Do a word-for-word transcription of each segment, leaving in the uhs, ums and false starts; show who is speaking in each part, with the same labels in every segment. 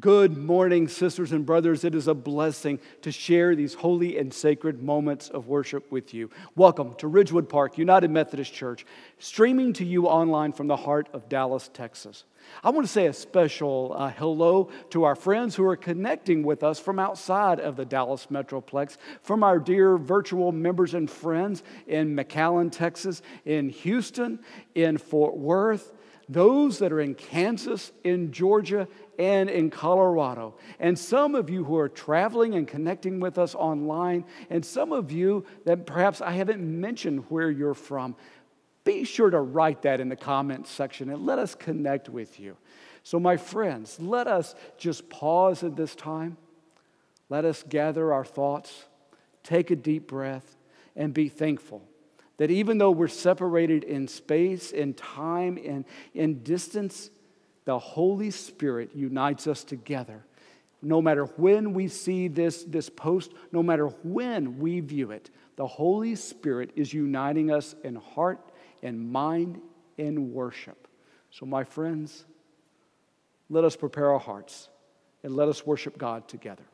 Speaker 1: Good morning, sisters and brothers. It is a blessing to share these holy and sacred moments of worship with you. Welcome to Ridgewood Park, United Methodist Church, streaming to you online from the heart of Dallas, Texas. I want to say a special uh, hello to our friends who are connecting with us from outside of the Dallas Metroplex, from our dear virtual members and friends in McAllen, Texas, in Houston, in Fort Worth, those that are in Kansas, in Georgia, and in Colorado. And some of you who are traveling and connecting with us online, and some of you that perhaps I haven't mentioned where you're from. Be sure to write that in the comments section and let us connect with you. So my friends, let us just pause at this time. Let us gather our thoughts, take a deep breath, and be thankful that even though we're separated in space, in time, and in distance, the Holy Spirit unites us together. No matter when we see this, this post, no matter when we view it, the Holy Spirit is uniting us in heart and mind in worship. So my friends, let us prepare our hearts and let us worship God together.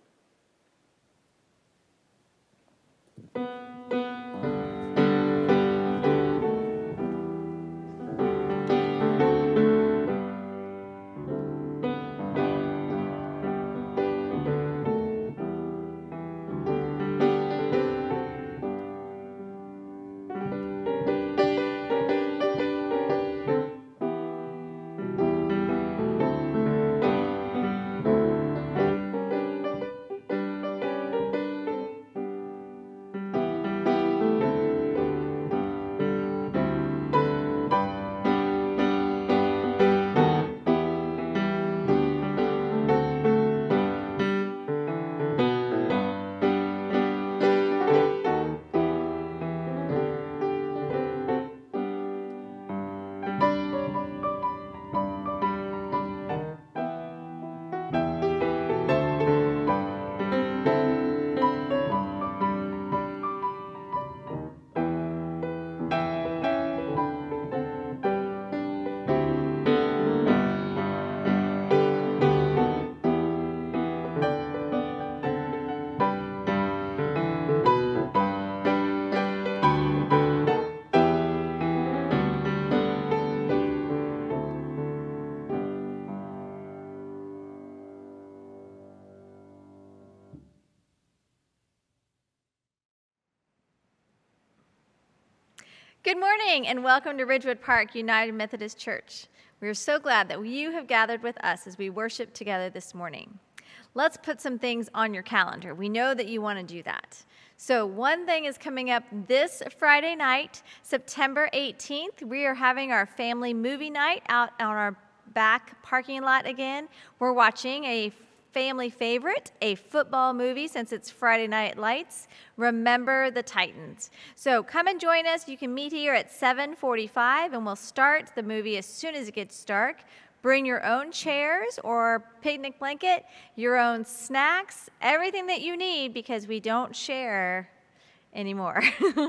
Speaker 2: Good morning and welcome to Ridgewood Park United Methodist Church. We are so glad that you have gathered with us as we worship together this morning. Let's put some things on your calendar. We know that you want to do that. So one thing is coming up this Friday night, September eighteenth. We are having our family movie night out on our back parking lot again. We're watching a family favorite, a football movie since it's Friday Night Lights, Remember the Titans. So come and join us. You can meet here at seven forty-five and we'll start the movie as soon as it gets dark. Bring your own chairs or picnic blanket, your own snacks, everything that you need because we don't share anymore.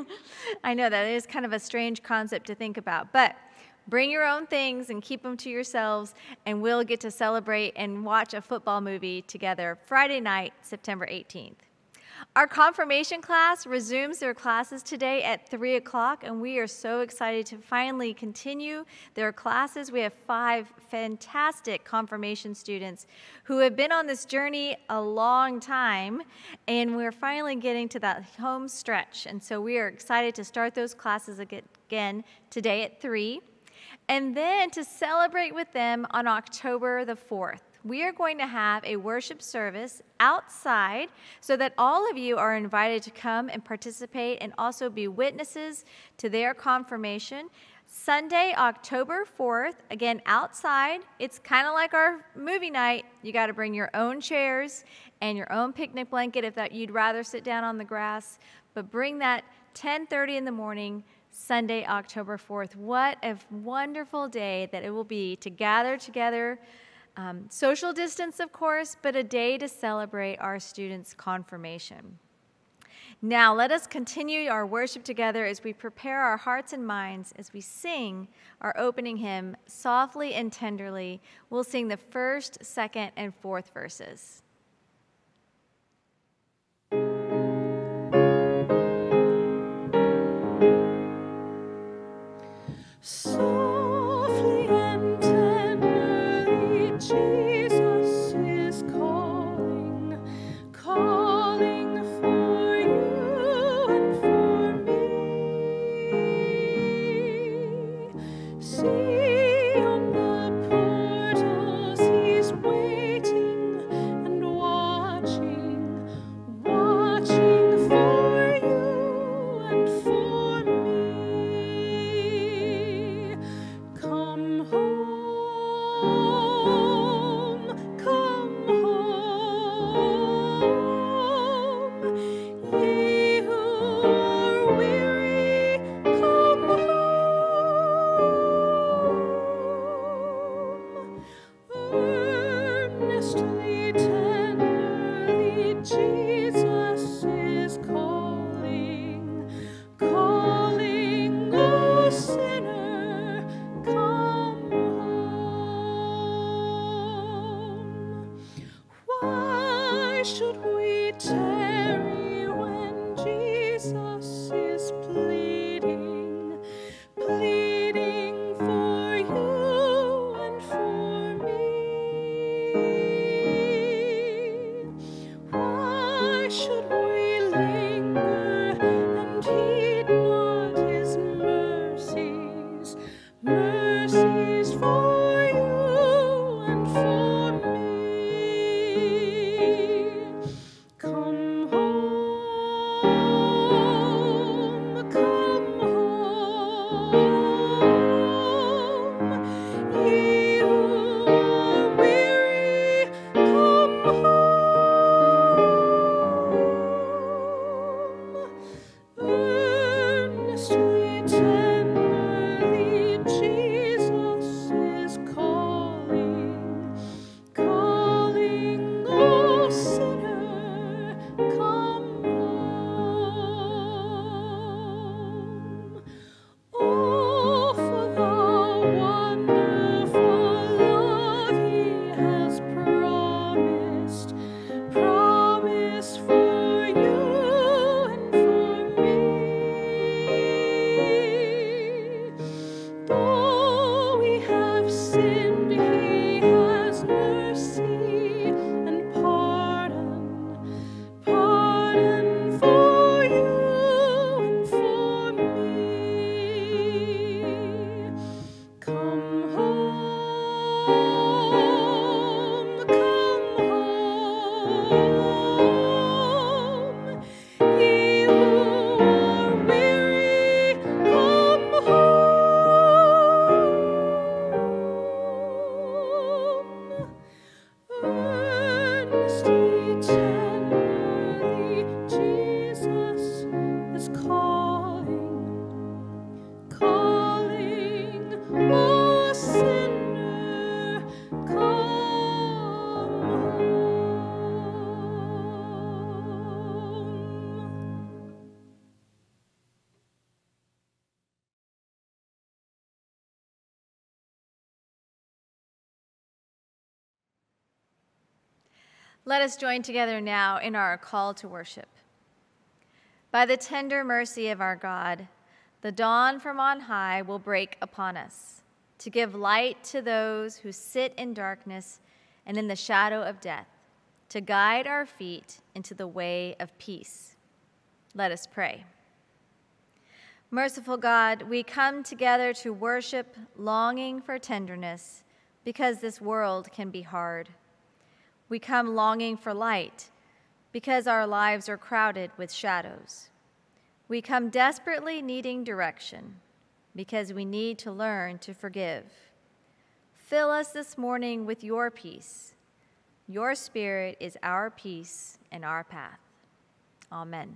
Speaker 2: I know that is kind of a strange concept to think about, but bring your own things and keep them to yourselves, and we'll get to celebrate and watch a football movie together Friday night, September eighteenth. Our confirmation class resumes their classes today at three o'clock, and we are so excited to finally continue their classes. We have five fantastic confirmation students who have been on this journey a long time, and we're finally getting to that home stretch. And so we are excited to start those classes again today at three. And then to celebrate with them on October the fourth, we are going to have a worship service outside so that all of you are invited to come and participate and also be witnesses to their confirmation. Sunday, October fourth, again, outside. It's kind of like our movie night. You got to bring your own chairs and your own picnic blanket if that you'd rather sit down on the grass, but bring that ten thirty in the morning, Sunday, October fourth. What a wonderful day that it will be to gather together, um, social distance, of course, but a day to celebrate our students' confirmation. Now let us continue our worship together as we prepare our hearts and minds as we sing our opening hymn, Softly and Tenderly. We'll sing the first, second, and fourth verses.
Speaker 3: Softly and tenderly, Jesus is calling, calling for you and for me. See on the portals, he's waiting and watching, watching for you and for me. Come home, come home, ye who are weary, come home. Earnestly, tenderly, Jesus is calling, calling, O sinner, come home. Why should we tarry when Jesus is pleading, pleading for you and for me? Why should we linger and heed not his mercies, mercies for you and for me? Come home, come home, ye who are weary, come home. Earnestly, tenderly, Jesus is calling, calling, O sinner, come home. Oh, for the wonderful love he has promised, promised for you and for me. Though we have sinned, he has mercy and pardon, pardon for you and for me. Come home, come home, ye who are weary, come home. Earnestly, tenderly, Jesus is calling, calling, O sinner, come home.
Speaker 2: Let us join together now in our call to worship. By the tender mercy of our God, the dawn from on high will break upon us, to give light to those who sit in darkness and in the shadow of death, to guide our feet into the way of peace. Let us pray. Merciful God, we come together to worship, longing for tenderness, because this world can be hard. We come longing for light, because our lives are crowded with shadows. We come desperately needing direction, because we need to learn to forgive. Fill us this morning with your peace. Your Spirit is our peace and our path. Amen.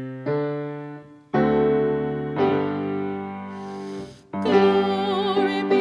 Speaker 3: Glory be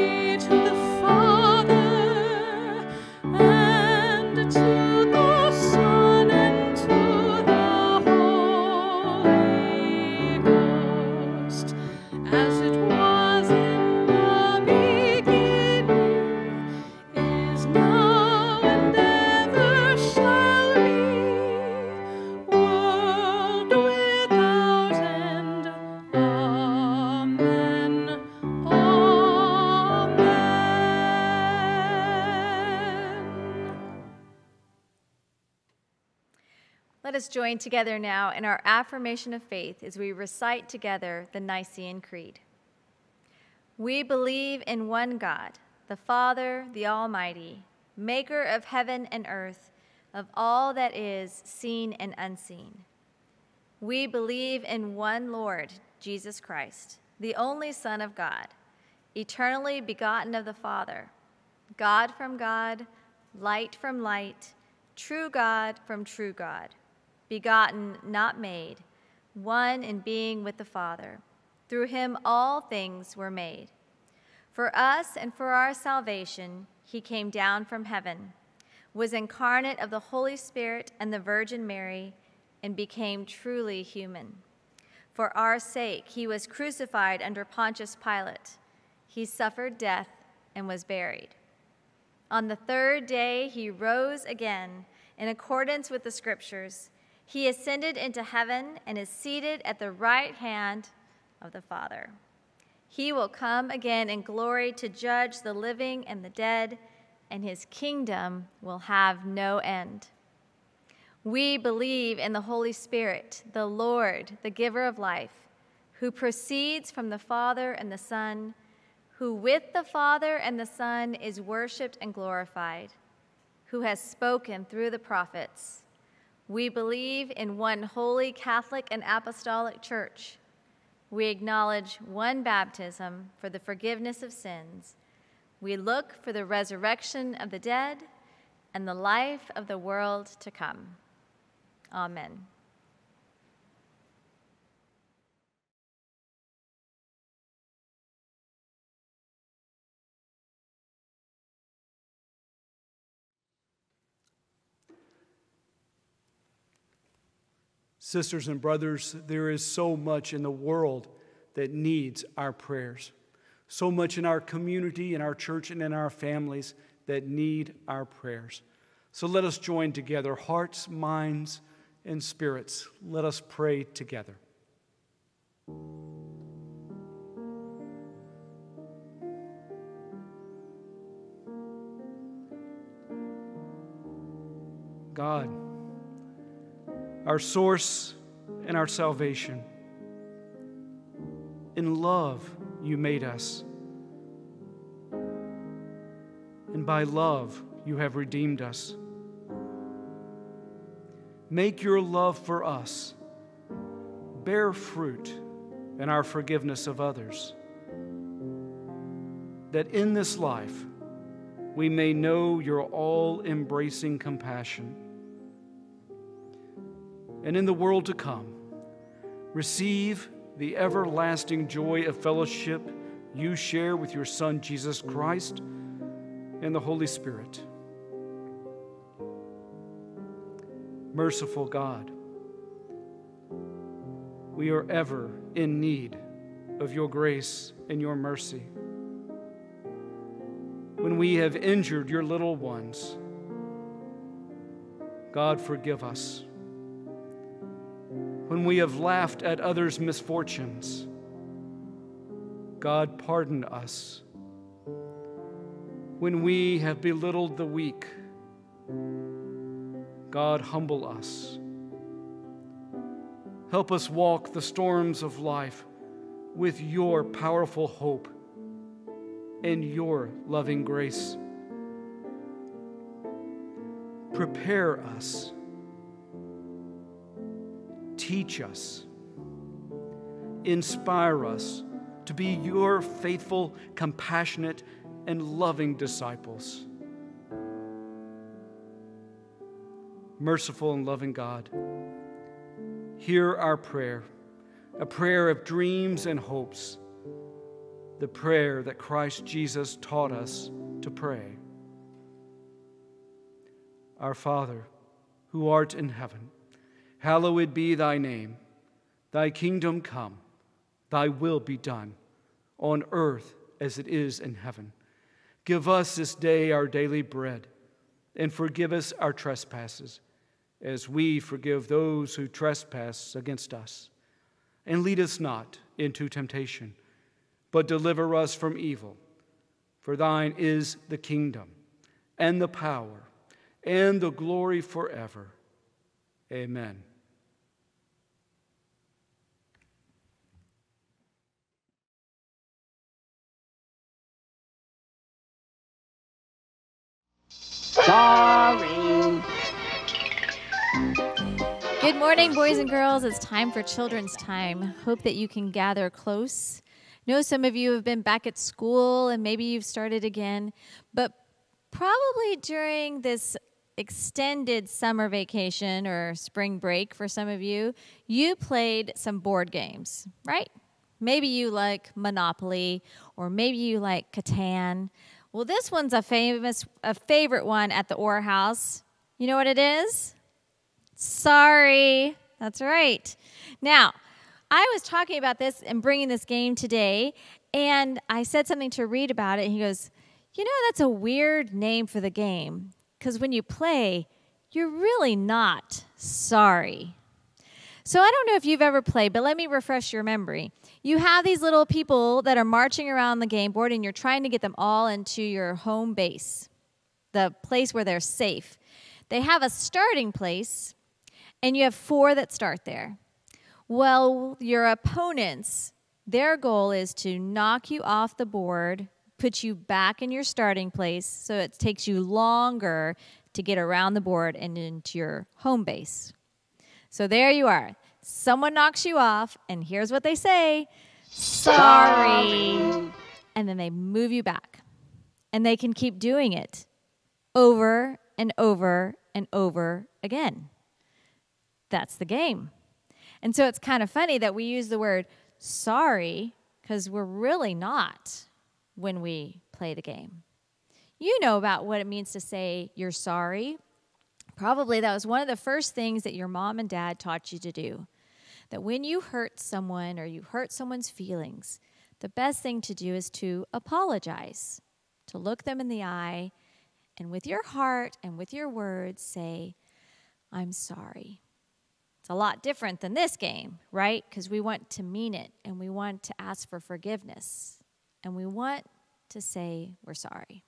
Speaker 2: Let us join together now in our affirmation of faith as we recite together the Nicene Creed. We believe in one God, the Father, the Almighty, maker of heaven and earth, of all that is seen and unseen. We believe in one Lord, Jesus Christ, the only Son of God, eternally begotten of the Father, God from God, light from light, true God from true God, begotten, not made, one in being with the Father. Through him all things were made. For us and for our salvation, he came down from heaven, was incarnate of the Holy Spirit and the Virgin Mary, and became truly human. For our sake, he was crucified under Pontius Pilate. He suffered death and was buried. On the third day, he rose again in accordance with the Scriptures. He ascended into heaven and is seated at the right hand of the Father. He will come again in glory to judge the living and the dead, and his kingdom will have no end. We believe in the Holy Spirit, the Lord, the giver of life, who proceeds from the Father and the Son, who with the Father and the Son is worshiped and glorified, who has spoken through the prophets. We believe in one holy Catholic and Apostolic Church. We acknowledge one baptism for the forgiveness of sins. We look for the resurrection of the dead and the life of the world to come. Amen.
Speaker 1: Sisters and brothers, there is so much in the world that needs our prayers. So much in our community, in our church, and in our families that need our prayers. So let us join together, hearts, minds, and spirits. Let us pray together. God, our source and our salvation, in love you made us, and by love you have redeemed us. Make your love for us bear fruit in our forgiveness of others, that in this life we may know your all-embracing compassion, and in the world to come, receive the everlasting joy of fellowship you share with your Son, Jesus Christ, and the Holy Spirit. Merciful God, we are ever in need of your grace and your mercy. When we have injured your little ones, God, forgive us. When we have laughed at others' misfortunes, God, pardon us. When we have belittled the weak, God, humble us. Help us walk the storms of life with your powerful hope and your loving grace. Prepare us. Teach us. Inspire us to be your faithful, compassionate, and loving disciples. Merciful and loving God, hear our prayer, a prayer of dreams and hopes, the prayer that Christ Jesus taught us to pray. Our Father, who art in heaven, hallowed be thy name. Thy kingdom come, thy will be done, on earth as it is in heaven. Give us this day our daily bread, and forgive us our trespasses, as we forgive those who trespass against us. And lead us not into temptation, but deliver us from evil. For thine is the kingdom, and the power, and the glory forever. Amen.
Speaker 4: Sorry.
Speaker 2: Good morning, boys and girls. It's time for children's time. Hope that you can gather close. I know some of you have been back at school and maybe you've started again, but probably during this extended summer vacation or spring break for some of you, you played some board games, right? Maybe you like Monopoly or maybe you like Catan. Well, this one's a famous, a favorite one at the Orr House. You know what it is? Sorry. That's right. Now, I was talking about this and bringing this game today, and I said something to Reed about it, and he goes, you know, that's a weird name for the game, because when you play, you're really not sorry. So I don't know if you've ever played, but let me refresh your memory. You have these little people that are marching around the game board, and you're trying to get them all into your home base, the place where they're safe. They have a starting place, and you have four that start there. Well, your opponents, their goal is to knock you off the board, put you back in your starting place, so it takes you longer to get around the board and into your home base. So there you are. Someone knocks you off, and here's what they say, sorry. And then they move you back. And they can keep doing it over and over and over again. That's the game. And so it's kind of funny that we use the word sorry because we're really not when we play the game. You know about what it means to say you're sorry. Probably that was one of the first things that your mom and dad taught you to do. That when you hurt someone or you hurt someone's feelings, the best thing to do is to apologize, to look them in the eye, and with your heart and with your words say, I'm sorry. It's a lot different than this game, right? Because we want to mean it, and we want to ask for forgiveness, and we want to say we're sorry.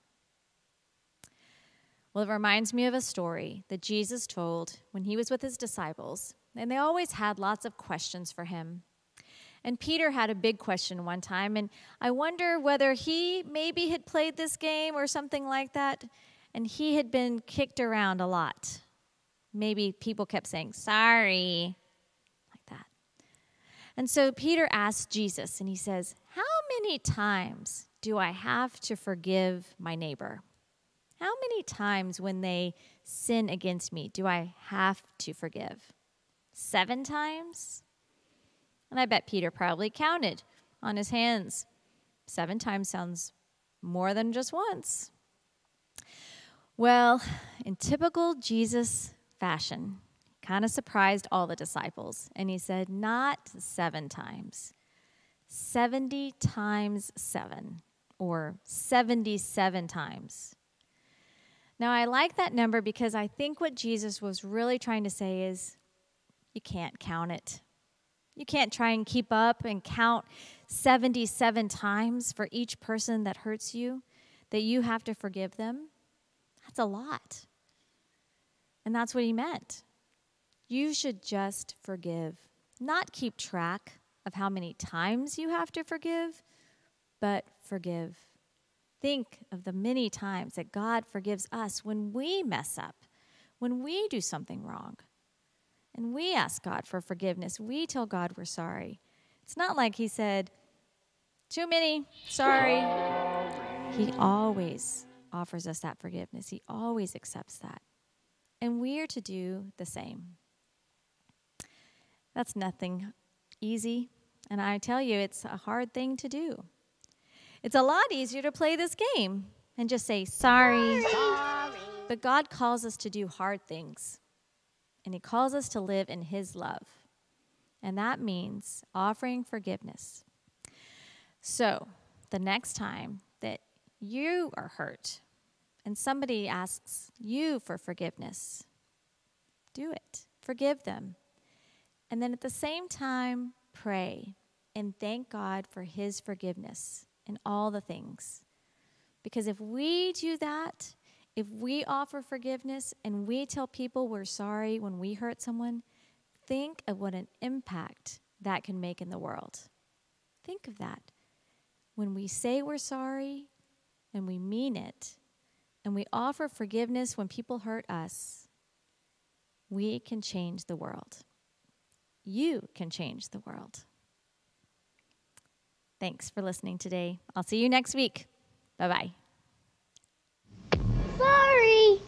Speaker 2: Well, it reminds me of a story that Jesus told when he was with his disciples, and they always had lots of questions for him. And Peter had a big question one time, and I wonder whether he maybe had played this game or something like that, and he had been kicked around a lot. Maybe people kept saying, sorry, like that. And so Peter asked Jesus, and he says, how many times do I have to forgive my neighbor? How many times when they sin against me do I have to forgive? Seven times? And I bet Peter probably counted on his hands. Seven times sounds more than just once. Well, in typical Jesus fashion, kind of surprised all the disciples. And he said, not seven times, seventy times seven, or seventy-seven times. Now, I like that number because I think what Jesus was really trying to say is, you can't count it. You can't try and keep up and count seventy-seven times for each person that hurts you, that you have to forgive them. That's a lot. And that's what he meant. You should just forgive, not keep track of how many times you have to forgive, but forgive. Think of the many times that God forgives us when we mess up, when we do something wrong. And we ask God for forgiveness. We tell God we're sorry. It's not like he said, too many, sorry. He always offers us that forgiveness. He always accepts that. And we are to do the same. That's nothing easy. And I tell you, it's a hard thing to do. It's a lot easier to play this game and just say, sorry.
Speaker 4: Sorry.
Speaker 2: But God calls us to do hard things. And he calls us to live in his love. And that means offering forgiveness. So the next time that you are hurt and somebody asks you for forgiveness, do it. Forgive them. And then at the same time, pray and thank God for his forgiveness in all the things. Because if we do that, If we offer forgiveness and we tell people we're sorry when we hurt someone, think of what an impact that can make in the world. Think of that. When we say we're sorry and we mean it, and we offer forgiveness when people hurt us, we can change the world. You can change the world. Thanks for listening today. I'll see you next week. Bye-bye.
Speaker 4: Sorry.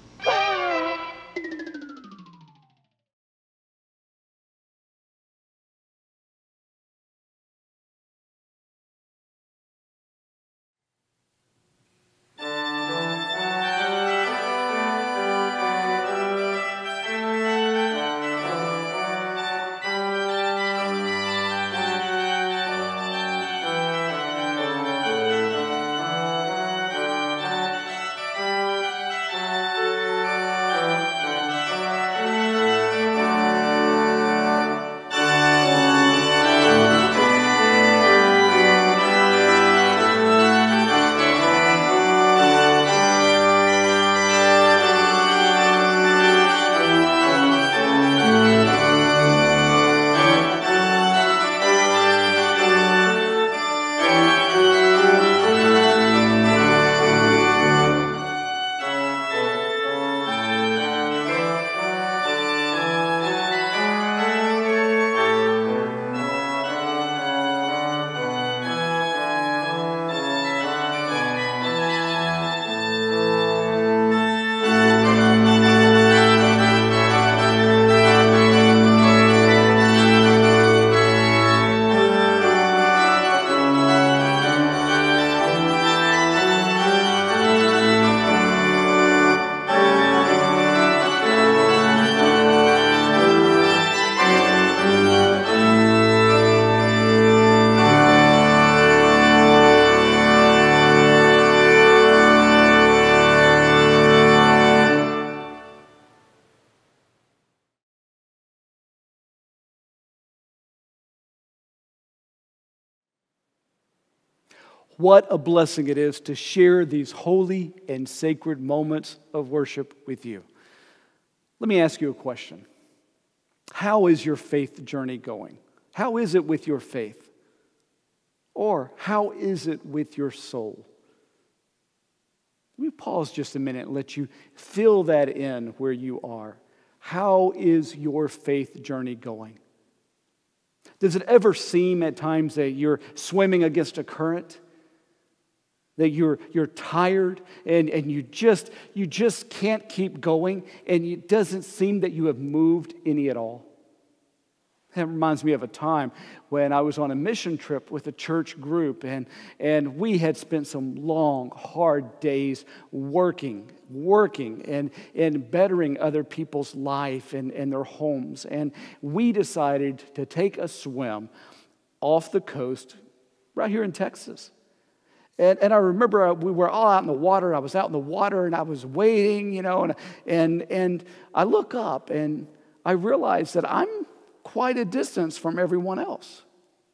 Speaker 1: What a blessing it is to share these holy and sacred moments of worship with you. Let me ask you a question. How is your faith journey going? How is it with your faith? Or how is it with your soul? Let me pause just a minute and let you fill that in where you are. How is your faith journey going? Does it ever seem at times that you're swimming against a current? That you're you're tired and, and you just you just can't keep going, and it doesn't seem that you have moved any at all? That reminds me of a time when I was on a mission trip with a church group, and, and we had spent some long, hard days working, working and, and bettering other people's life and, and their homes. And we decided to take a swim off the coast right here in Texas. And, and I remember we were all out in the water. I was out in the water and I was waiting, you know, and, and, and I look up and I realize that I'm quite a distance from everyone else.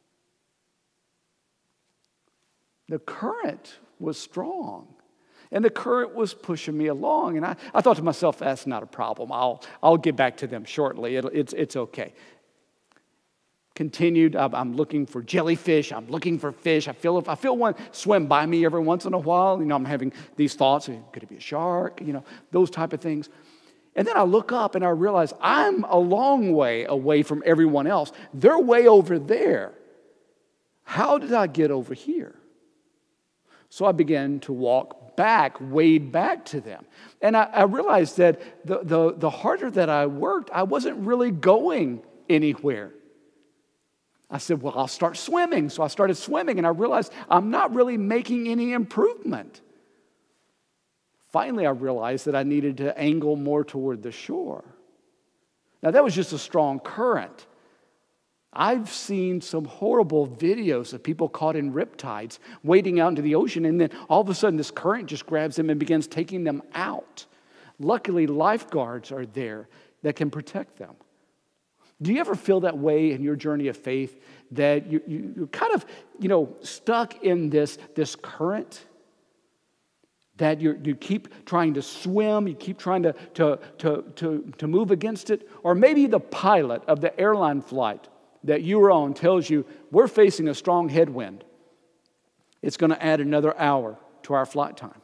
Speaker 1: The current was strong, and the current was pushing me along. And I, I thought to myself, that's not a problem. I'll, I'll get back to them shortly. It'll, it's, it's okay. Continued, I'm, I'm looking for jellyfish. I'm looking for fish. I feel if I feel one swim by me every once in a while, you know, I'm having these thoughts. Could it be a shark? You know, those type of things. And then I look up and I realize I'm a long way away from everyone else. They're way over there. How did I get over here? So I began to walk back, wade back to them. And I, I realized that the, the, the harder that I worked, I wasn't really going anywhere. I said, well, I'll start swimming. So I started swimming, and I realized I'm not really making any improvement. Finally, I realized that I needed to angle more toward the shore. Now, that was just a strong current. I've seen some horrible videos of people caught in riptides wading out into the ocean, and then all of a sudden this current just grabs them and begins taking them out. Luckily, lifeguards are there that can protect them. Do you ever feel that way in your journey of faith, that you, you, you're kind of, you know, stuck in this, this current? That you you keep trying to swim, you keep trying to, to, to, to, to move against it. Or maybe the pilot of the airline flight that you were on tells you, we're facing a strong headwind. It's going to add another hour to our flight time.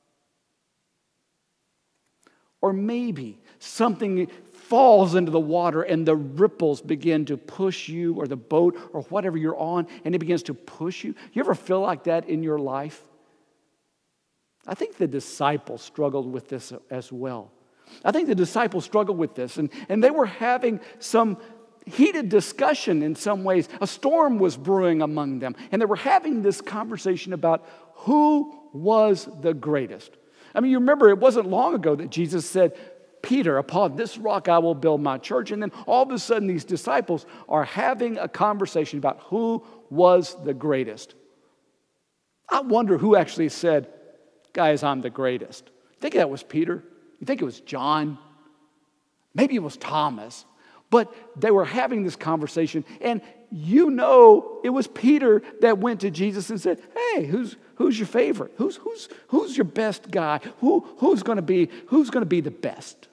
Speaker 1: Or maybe something falls into the water and the ripples begin to push you, or the boat or whatever you're on, and it begins to push you. You ever feel like that in your life? I think the disciples struggled with this as well. I think the disciples struggled with this, and, and they were having some heated discussion in some ways. A storm was brewing among them, and they were having this conversation about who was the greatest. I mean, you remember it wasn't long ago that Jesus said, Peter, upon this rock I will build my church. And then all of a sudden these disciples are having a conversation about who was the greatest. I wonder who actually said, guys, I'm the greatest. You think that was Peter? You think it was John? Maybe it was Thomas. But they were having this conversation, and you know it was Peter that went to Jesus and said, hey, who's who's your favorite? Who's who's who's your best guy? Who who's going to be who's going to be the best?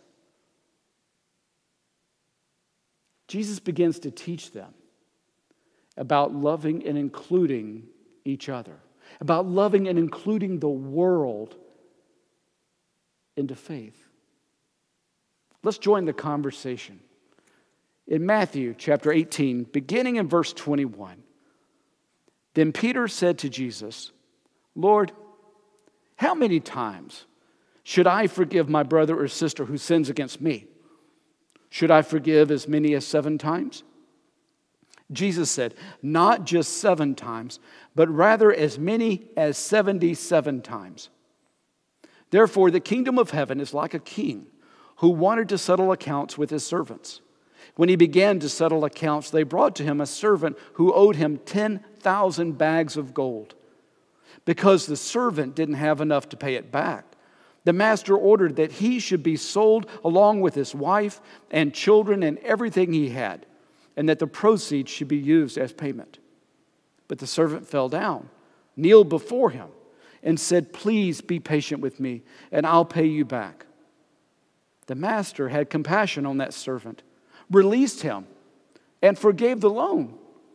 Speaker 1: Jesus begins to teach them about loving and including each other, about loving and including the world into faith. Let's join the conversation. In Matthew chapter eighteen, beginning in verse twenty-one, then Peter said to Jesus, Lord, how many times should I forgive my brother or sister who sins against me? Should I forgive as many as seven times? Jesus said, not just seven times, but rather as many as seventy-seven times. Therefore, the kingdom of heaven is like a king who wanted to settle accounts with his servants. When he began to settle accounts, they brought to him a servant who owed him ten thousand bags of gold. Because the servant didn't have enough to pay it back, the master ordered that he should be sold along with his wife and children and everything he had, and that the proceeds should be used as payment. But the servant fell down, kneeled before him, and said, please be patient with me, and I'll pay you back. The master had compassion on that servant, released him, and forgave the loan.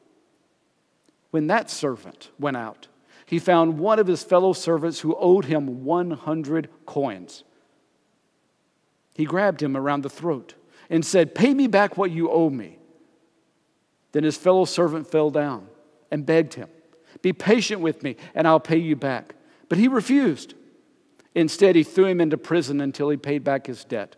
Speaker 1: When that servant went out, he found one of his fellow servants who owed him one hundred coins. He grabbed him around the throat and said, pay me back what you owe me. Then his fellow servant fell down and begged him, be patient with me and I'll pay you back. But he refused. Instead, he threw him into prison until he paid back his debt.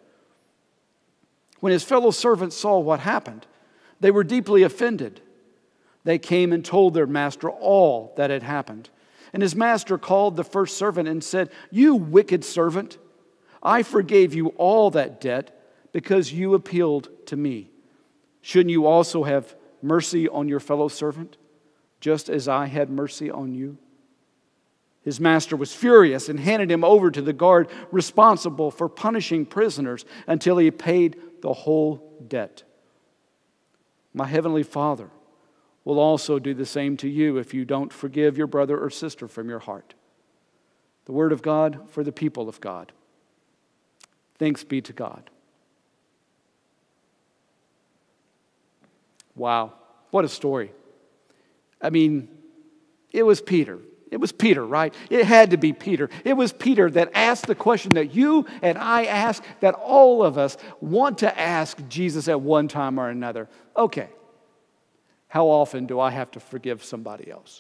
Speaker 1: When his fellow servants saw what happened, they were deeply offended. They came and told their master all that had happened. And his master called the first servant and said, you wicked servant, I forgave you all that debt because you appealed to me. Shouldn't you also have mercy on your fellow servant, just as I had mercy on you? His master was furious and handed him over to the guard responsible for punishing prisoners until he paid the whole debt. My heavenly Father will also do the same to you if you don't forgive your brother or sister from your heart. The word of God for the people of God. Thanks be to God. Wow, what a story. I mean, it was Peter. It was Peter, right? It had to be Peter. It was Peter that asked the question that you and I ask, that all of us want to ask Jesus at one time or another. Okay, how often do I have to forgive somebody else?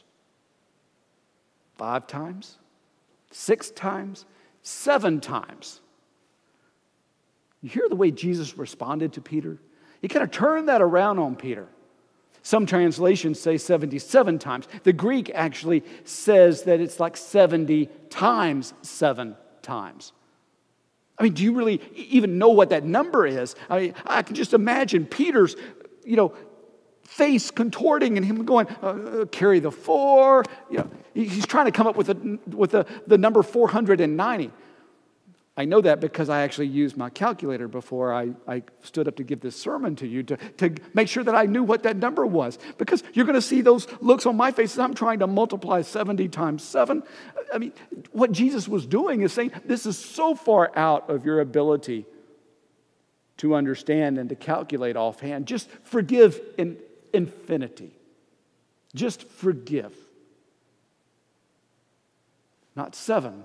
Speaker 1: Five times? Six times? Seven times? You hear the way Jesus responded to Peter? He kind of turned that around on Peter. Some translations say seventy-seven times. The Greek actually says that it's like seventy times seven times. I mean, do you really even know what that number is? I mean, I can just imagine Peter's, you know, face contorting and him going, uh, carry the four. You know, he's trying to come up with, a, with a, the number four hundred ninety. I know that because I actually used my calculator before I, I stood up to give this sermon to you to, to make sure that I knew what that number was. Because you're going to see those looks on my face as I'm trying to multiply seventy times seven. I mean, what Jesus was doing is saying, this is so far out of your ability to understand and to calculate offhand. Just forgive in infinity. Just forgive. Not seven.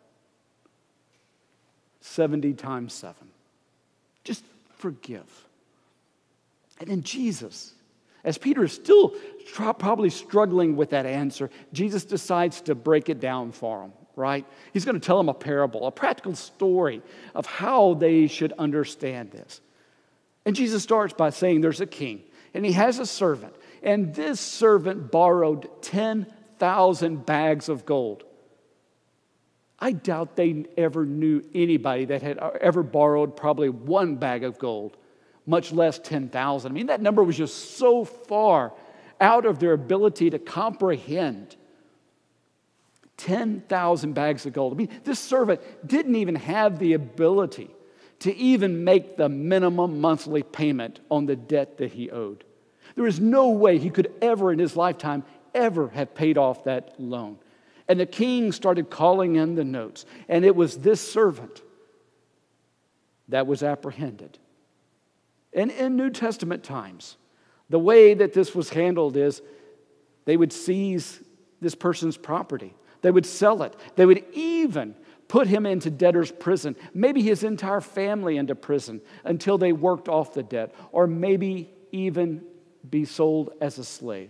Speaker 1: seventy times seven. Just forgive. And then Jesus, as Peter is still tr- probably struggling with that answer, Jesus decides to break it down for him, right? He's going to tell him a parable, a practical story of how they should understand this. And Jesus starts by saying there's a king, and he has a servant, and this servant borrowed ten thousand bags of gold. I doubt they ever knew anybody that had ever borrowed probably one bag of gold, much less ten thousand. I mean, that number was just so far out of their ability to comprehend. ten thousand bags of gold. I mean, this servant didn't even have the ability to even make the minimum monthly payment on the debt that he owed. There is no way he could ever in his lifetime ever have paid off that loan. And the king started calling in the notes. And it was this servant that was apprehended. And in New Testament times, the way that this was handled is they would seize this person's property. They would sell it. They would even put him into debtor's prison. Maybe his entire family into prison until they worked off the debt. Or maybe even be sold as a slave.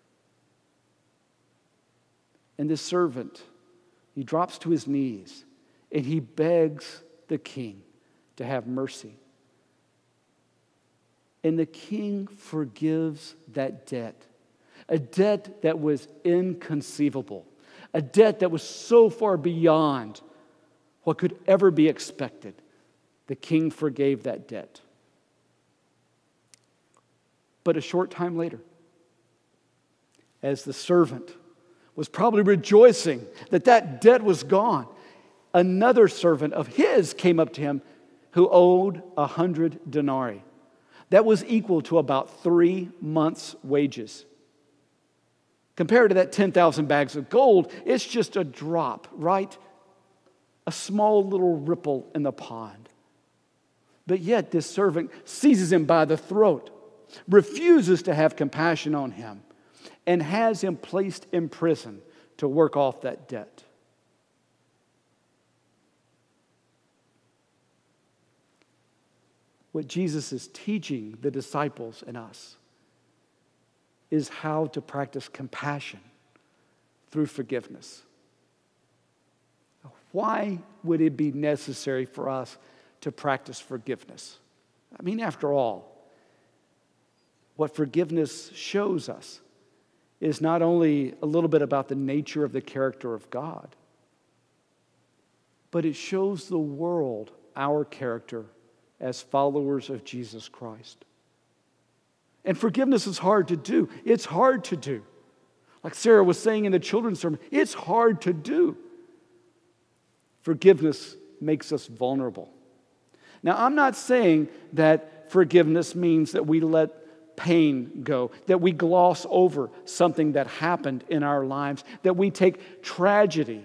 Speaker 1: And this servant, he drops to his knees and he begs the king to have mercy. And the king forgives that debt, a debt that was inconceivable, a debt that was so far beyond what could ever be expected. The king forgave that debt. But a short time later, as the servant was probably rejoicing that that debt was gone, another servant of his came up to him who owed a hundred denarii. That was equal to about three months' wages. Compared to that ten thousand bags of gold, it's just a drop, right? A small little ripple in the pond. But yet this servant seizes him by the throat, refuses to have compassion on him, and has him placed in prison to work off that debt. What Jesus is teaching the disciples and us is how to practice compassion through forgiveness. Why would it be necessary for us to practice forgiveness? I mean, after all, what forgiveness shows us is not only a little bit about the nature of the character of God, but it shows the world our character as followers of Jesus Christ. And forgiveness is hard to do. It's hard to do. Like Sarah was saying in the children's sermon, it's hard to do. Forgiveness makes us vulnerable. Now, I'm not saying that forgiveness means that we let pain go, that we gloss over something that happened in our lives, that we take tragedy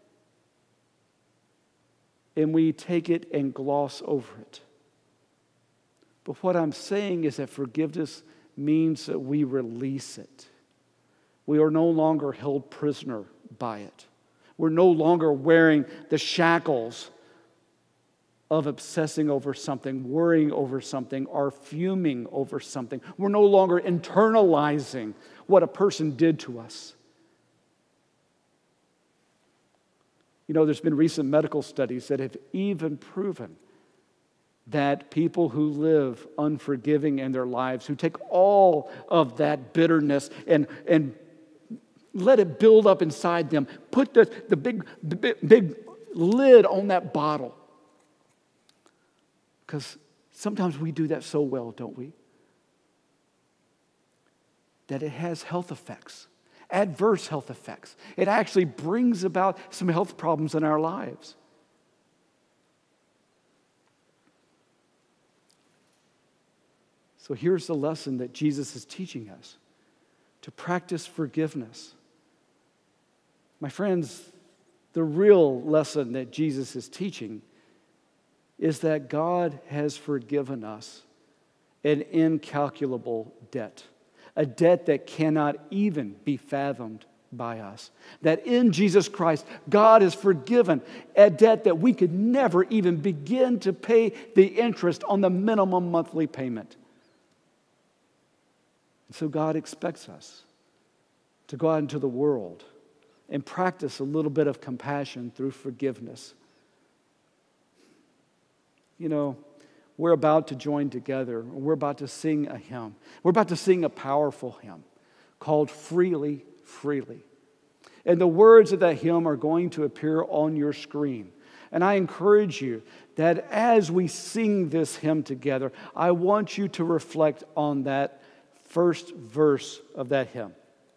Speaker 1: and we take it and gloss over it. But what I'm saying is that forgiveness means that we release it. We are no longer held prisoner by it. We're no longer wearing the shackles of obsessing over something, worrying over something, or fuming over something. We're no longer internalizing what a person did to us. You know, there's been recent medical studies that have even proven that people who live unforgiving in their lives, who take all of that bitterness and, and let it build up inside them, put the, the, big, the big, big lid on that bottle. Because sometimes we do that so well, don't we? That it has health effects, adverse health effects. It actually brings about some health problems in our lives. So here's the lesson that Jesus is teaching us: to practice forgiveness. My friends, the real lesson that Jesus is teaching is that God has forgiven us an incalculable debt, a debt that cannot even be fathomed by us. That in Jesus Christ, God has forgiven a debt that we could never even begin to pay the interest on the minimum monthly payment. And so God expects us to go out into the world and practice a little bit of compassion through forgiveness. You know, we're about to join together. We're about to sing a hymn. We're about to sing a powerful hymn called Freely, Freely. And the words of that hymn are going to appear on your screen. And I encourage you that as we sing this hymn together, I want you to reflect on that first verse of that hymn.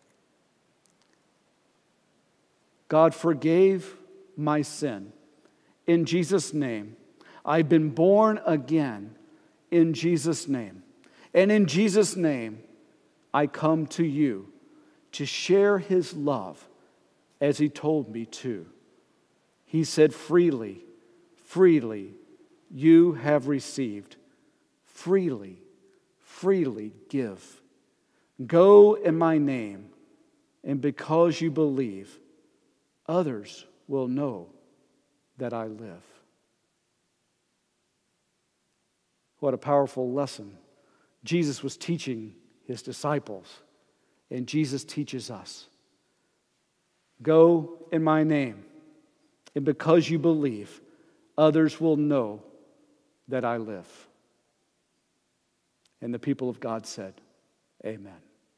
Speaker 1: God forgave my sin. In Jesus' name, I've been born again. In Jesus' name. And in Jesus' name, I come to you to share His love as He told me to. He said, freely, freely you have received. Freely, freely give. Go in my name, and because you believe, others will know that I live. What a powerful lesson. Jesus was teaching His disciples, and Jesus teaches us. Go in my name, and because you believe, others will know that I live. And the people of God said, amen.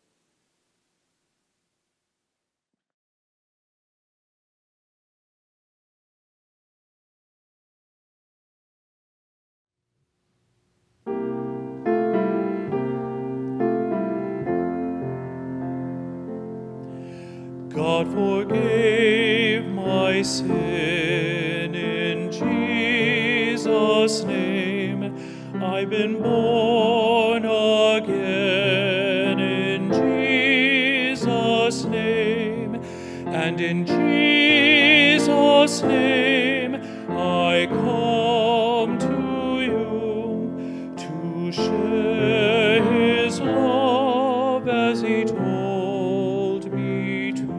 Speaker 3: God forgave my sin in Jesus' name. I've been born again in Jesus' name. And in Jesus' name I come to you to share His love as He told me to.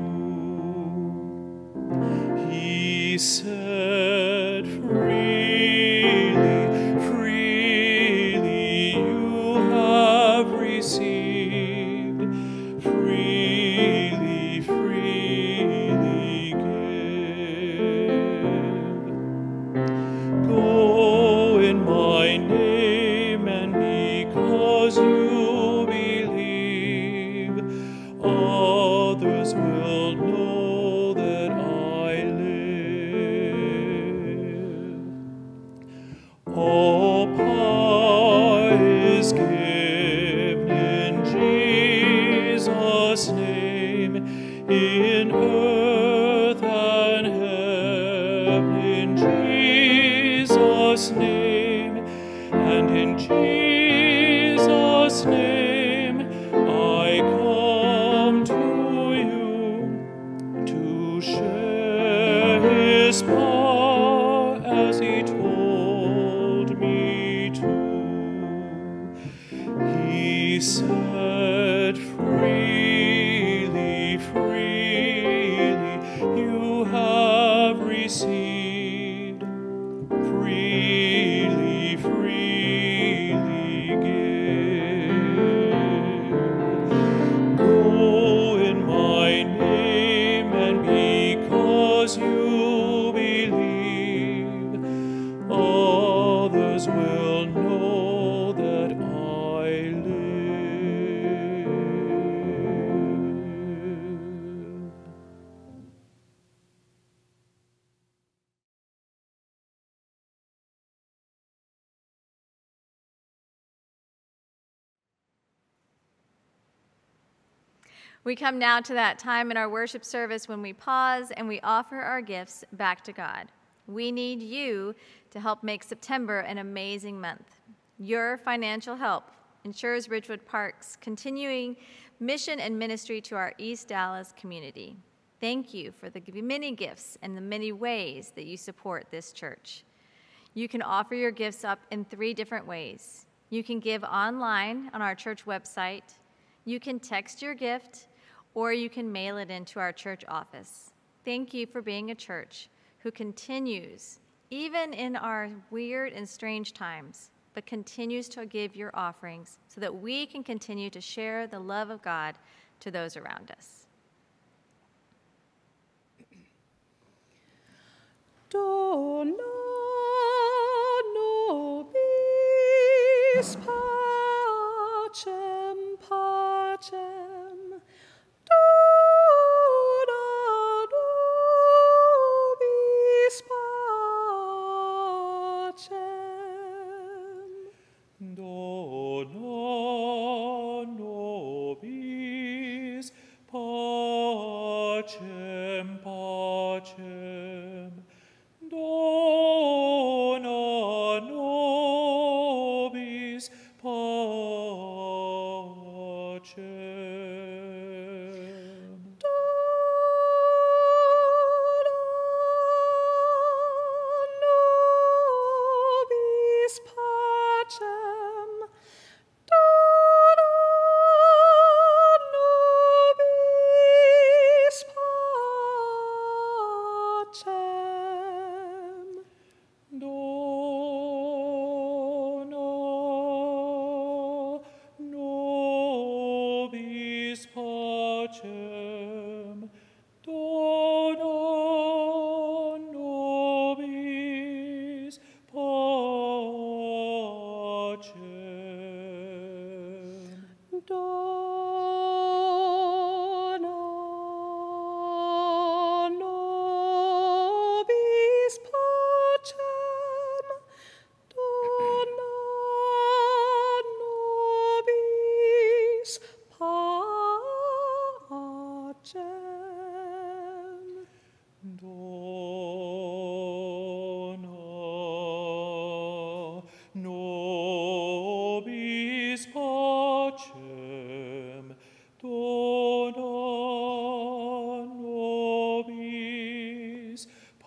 Speaker 3: He said, freely, freely you have received, freely, freely give. Go in my name, and because you believe, others will know that I live. All power is given in Jesus' name, in earth and heaven, in Jesus' name, and in Jesus' name I come to you to share His power as He told me to. He said, freely, freely you have received, freely, freely give. Go in my name, and because you believe, others will know that I live.
Speaker 2: We come now to that time in our worship service when we pause and we offer our gifts back to God. We need you to help make September an amazing month. Your financial help ensures Ridgewood Park's continuing mission and ministry to our East Dallas community. Thank you for the many gifts and the many ways that you support this church. You can offer your gifts up in three different ways. You can give online on our church website, you can text your gift, or you can mail it into our church office. Thank you for being a church who continues, even in our weird and strange times, but continues to give your offerings so that we can continue to share the love of God to those around us.
Speaker 4: Dona nobis pacem, pacem, dona nobis pacem.
Speaker 3: Dona nobis pacem, pacem. Dona nobis pacem.
Speaker 4: Nobis pacem, Dona nobis pacem.
Speaker 3: Dona nobis pacem. Dona nobis pacem.
Speaker 4: Dona nobis pacem, Dona nobis pacem.
Speaker 3: Dona nobis pacem. Dona nobis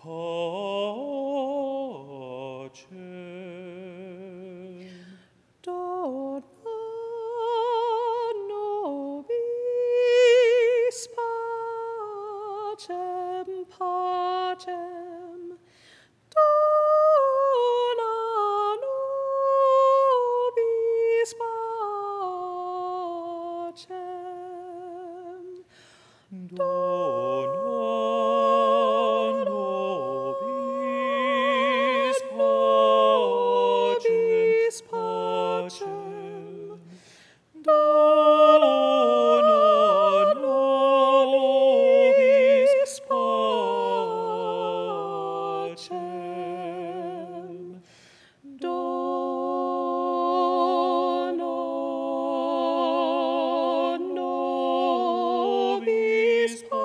Speaker 3: pacem.
Speaker 4: Dona nobis pacem, pacem. Dona nobis pacem.
Speaker 3: Dona nobis pacem, pacem. Dona nobis pacem.
Speaker 4: Dona nobis pacem.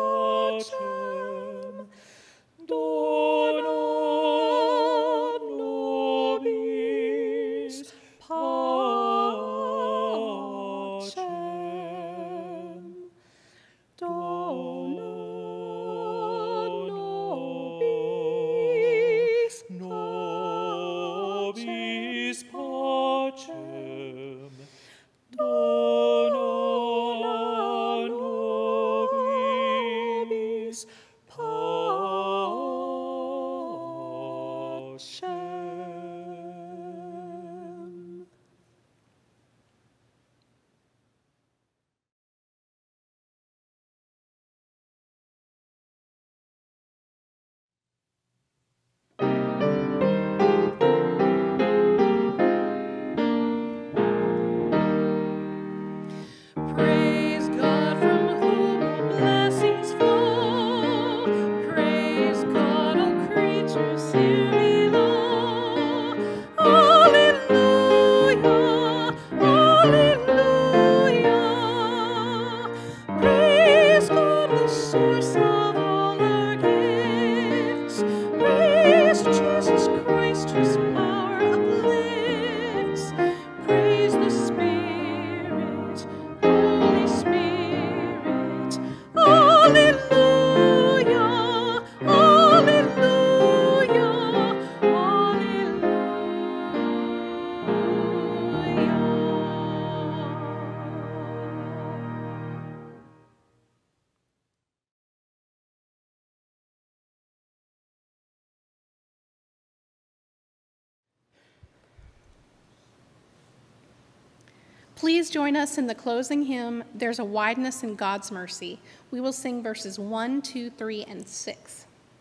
Speaker 5: Please join us in the closing hymn, There's a Wideness in God's Mercy. We will sing verses one, two, three, and six.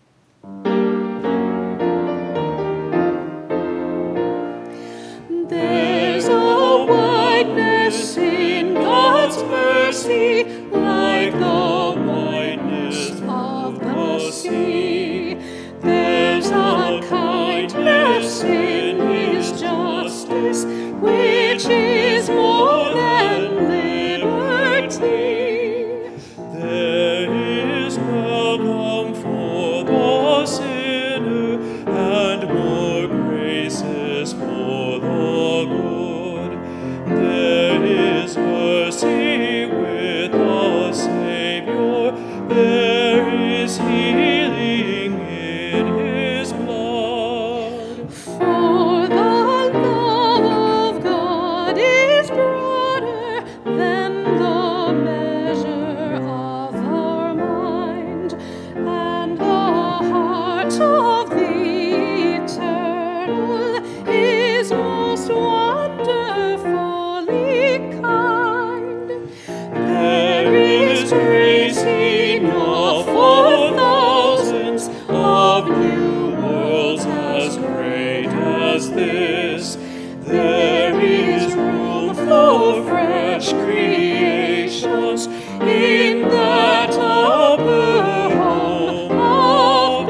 Speaker 4: There's a wideness in God's mercy, like the wideness of the sea. There's a kindness in his justice, which is more than liberty. There is welcome for the sinner, and more graces for the good. There is mercy with the Savior. There is healing in his blood. For the love of God is broader than the measure of our mind, and the heart of the eternal is most wonderfully kind. There is grace enough for thousands of new worlds as great as this. There is room for fresh creations in that upper home of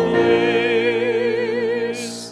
Speaker 4: bliss.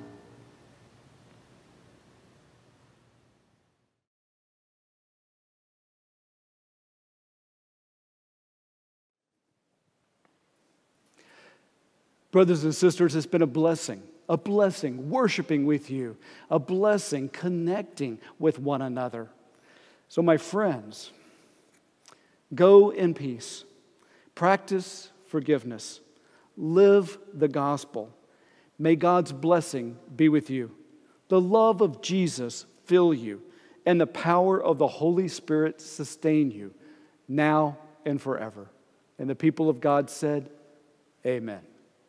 Speaker 1: Brothers and sisters, it's been a blessing, a blessing worshiping with you, a blessing connecting with one another. So, my friends, go in peace, practice forgiveness, live the gospel. May God's blessing be with you. The love of Jesus fill you, and the power of the Holy Spirit sustain you now and forever. And the people of God said, Amen.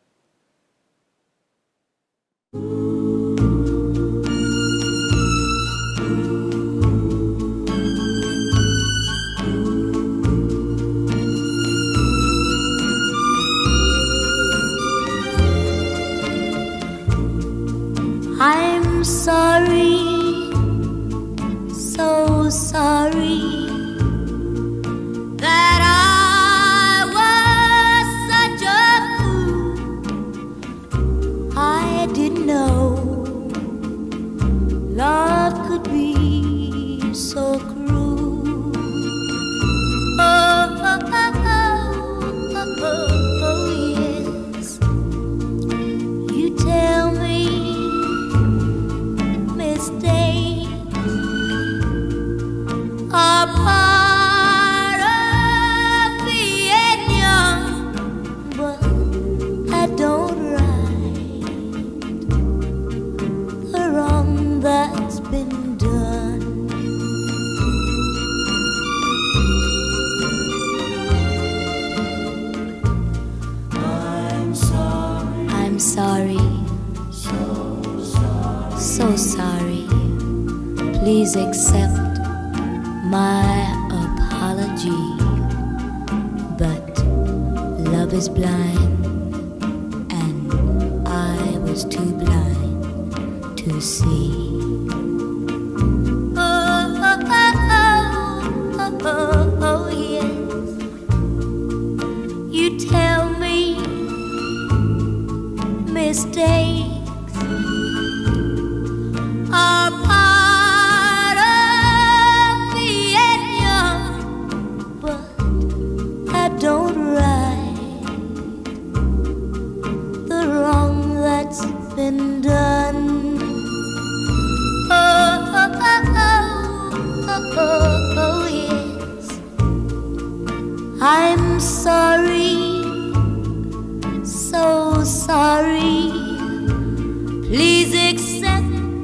Speaker 6: I'm sorry, so sorry that I was such a fool. I didn't know love could be so cruel. Oh, oh, oh, oh, oh, oh, yes. You tell me mistakes are part of being young, but I don't right the wrong that's been done. I'm sorry. I'm sorry. So sorry. Please accept my apology. But love is blind, and I was too blind to see. Oh, oh, oh, oh, oh, oh, yes. You tell me mistakes are part of being young, but I don't right the wrong that's been done. Oh, oh, oh, oh, oh, oh, yes. I'm sorry, so sorry. Please accept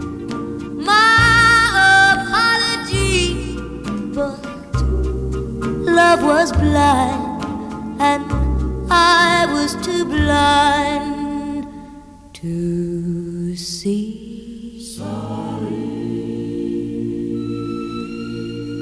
Speaker 6: my apology, but love was blind, and I was too blind to see. Sorry.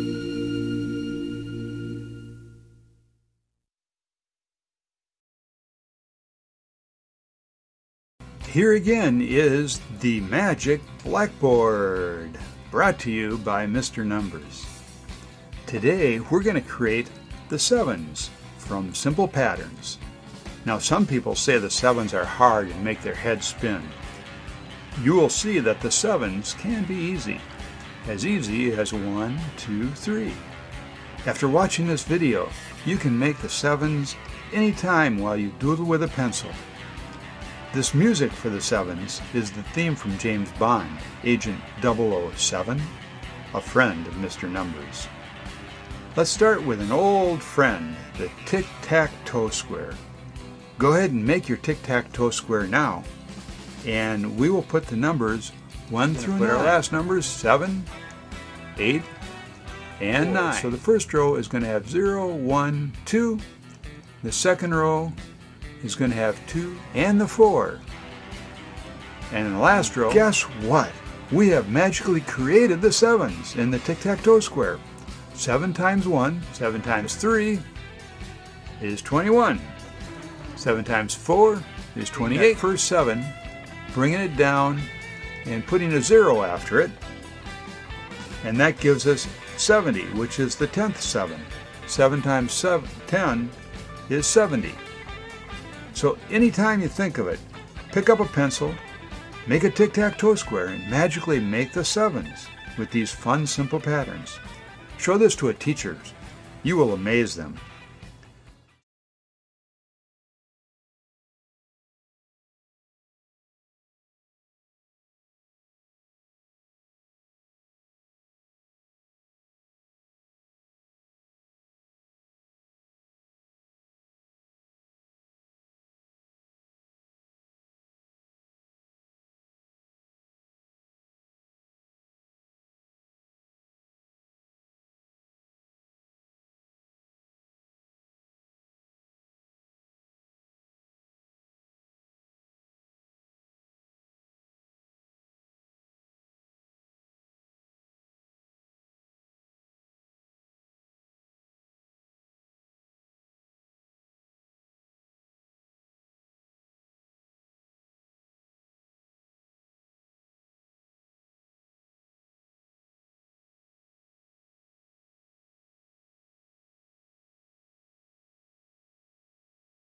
Speaker 7: here again is the Magic Blackboard, brought to you by Mister Numbers. Today we're going to create the sevens from simple patterns. Now some people say the sevens are hard and make their head spin. You will see that the sevens can be easy, as easy as one, two, three. After watching this video, you can make the sevens anytime while you doodle with a pencil. This music for the sevens is the theme from James Bond, Agent double oh seven, a friend of Mister Numbers. Let's start with an old friend, the tic-tac-toe square. Go ahead and make your tic-tac-toe square now, and we will put the numbers one through nine. Our last numbers, seven, eight, and four. nine. So the first row is going to have zero, one, two. The second row is going to have two and the four. And in the last row, guess what? We have magically created the sevens in the tic-tac-toe square. seven times one, seven times three is twenty-one. seven times four is twenty-eight. First seven, bringing it down and putting a zero after it. And that gives us seventy, which is the tenth seven. seven times seven, ten is seventy. So anytime you think of it, pick up a pencil, make a tic-tac-toe square, and magically make the sevens with these fun, simple patterns. Show this to a teacher. You will amaze them.